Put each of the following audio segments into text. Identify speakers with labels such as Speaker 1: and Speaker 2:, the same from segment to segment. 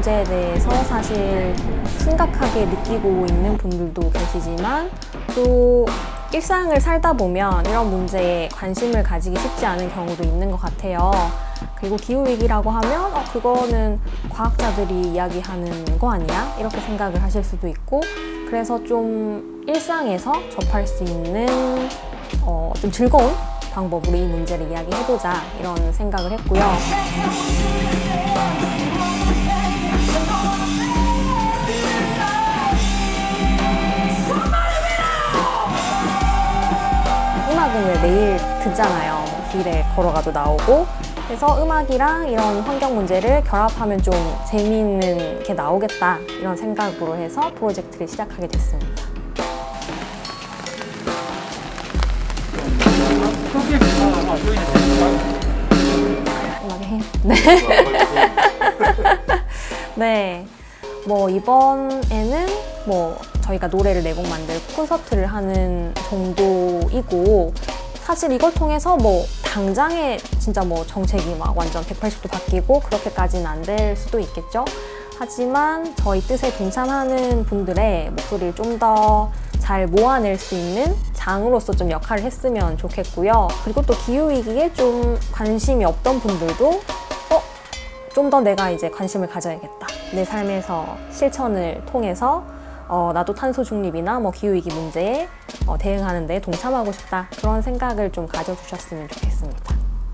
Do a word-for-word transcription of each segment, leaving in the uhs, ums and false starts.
Speaker 1: 문제에 대해서 사실 심각하게 느끼고 있는 분들도 계시지만 또 일상을 살다 보면 이런 문제에 관심을 가지기 쉽지 않은 경우도 있는 것 같아요. 그리고 기후위기라고 하면 어, 그거는 과학자들이 이야기하는 거 아니야? 이렇게 생각을 하실 수도 있고, 그래서 좀 일상에서 접할 수 있는 어, 좀 즐거운 방법으로 이 문제를 이야기해보자 이런 생각을 했고요. 음악은 왜 매일 듣잖아요. 길에 걸어가도 나오고. 그래서 음악이랑 이런 환경 문제를 결합하면 좀 재미있는 게 나오겠다 이런 생각으로 해서 프로젝트를 시작하게 됐습니다. 음악의 힘. 네. 네. 뭐 이번에는 뭐 저희가 노래를 네 곡 만들고 콘서트를 하는 정도이고, 사실 이걸 통해서 뭐 당장에 진짜 뭐 정책이 막 완전 백팔십 도 바뀌고 그렇게까지는 안 될 수도 있겠죠. 하지만 저희 뜻에 동참하는 분들의 목소리를 좀 더 잘 모아낼 수 있는 장으로서 좀 역할을 했으면 좋겠고요. 그리고 또 기후위기에 좀 관심이 없던 분들도 어? 좀 더 내가 이제 관심을 가져야겠다. 내 삶에서 실천을 통해서 어, 나도 탄소 중립이나 뭐 기후위기 문제에 어, 대응하는 데 동참하고 싶다. 그런 생각을 좀 가져주셨으면 좋겠습니다.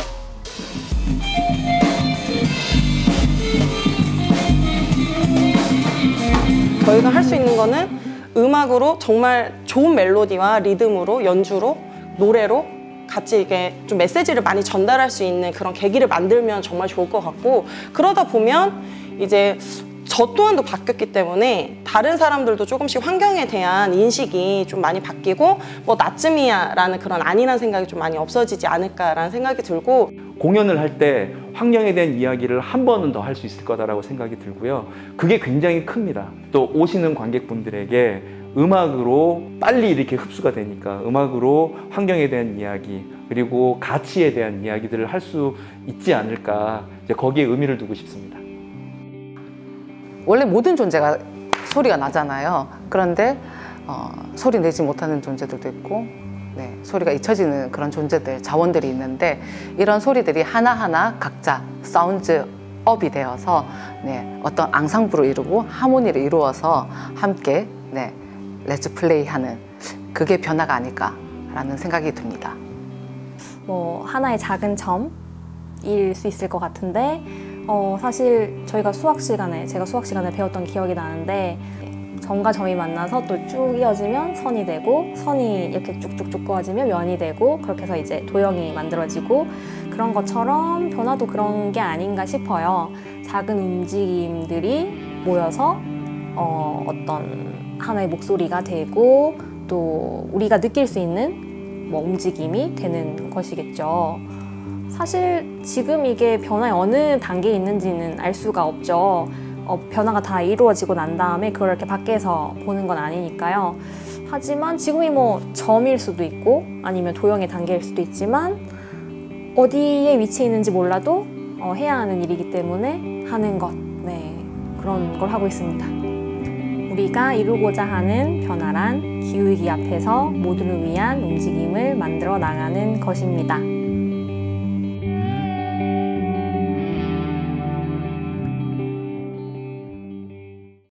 Speaker 2: 저희가 할 수 있는 거는 음악으로 정말 좋은 멜로디와 리듬으로, 연주로, 노래로 같이 이게 좀 메시지를 많이 전달할 수 있는 그런 계기를 만들면 정말 좋을 것 같고, 그러다 보면 이제 저 또한도 바뀌었기 때문에 다른 사람들도 조금씩 환경에 대한 인식이 좀 많이 바뀌고 뭐 나쯤이야 라는 그런 아니란 생각이 좀 많이 없어지지 않을까라는 생각이 들고,
Speaker 3: 공연을 할 때 환경에 대한 이야기를 한 번은 더 할 수 있을 거다라고 생각이 들고요. 그게 굉장히 큽니다. 또 오시는 관객분들에게 음악으로 빨리 이렇게 흡수가 되니까 음악으로 환경에 대한 이야기 그리고 가치에 대한 이야기들을 할 수 있지 않을까, 이제 거기에 의미를 두고 싶습니다.
Speaker 4: 원래 모든 존재가 소리가 나잖아요. 그런데 어, 소리 내지 못하는 존재들도 있고, 네, 소리가 잊혀지는 그런 존재들, 자원들이 있는데, 이런 소리들이 하나하나 각자 사운드 업이 되어서 네, 어떤 앙상블을 이루고 하모니를 이루어서 함께 네, 렛츠 플레이 하는, 그게 변화가 아닐까라는 생각이 듭니다.
Speaker 1: 뭐 하나의 작은 점일 수 있을 것 같은데, 어, 사실 저희가 수학 시간에, 제가 수학 시간에 배웠던 기억이 나는데, 점과 점이 만나서 또 쭉 이어지면 선이 되고, 선이 이렇게 쭉쭉쭉 그어지면 면이 되고, 그렇게 해서 이제 도형이 만들어지고, 그런 것처럼 변화도 그런 게 아닌가 싶어요. 작은 움직임들이 모여서 어, 어떤 하나의 목소리가 되고, 또 우리가 느낄 수 있는 뭐 움직임이 되는 것이겠죠. 사실 지금 이게 변화의 어느 단계에 있는지는 알 수가 없죠. 어, 변화가 다 이루어지고 난 다음에 그걸 이렇게 밖에서 보는 건 아니니까요. 하지만 지금이 뭐 점일 수도 있고 아니면 도형의 단계일 수도 있지만, 어디에 위치해 있는지 몰라도 어, 해야 하는 일이기 때문에 하는 것, 네, 그런 걸 하고 있습니다. 우리가 이루고자 하는 변화란 기후위기 앞에서 모두를 위한 움직임을 만들어 나가는 것입니다.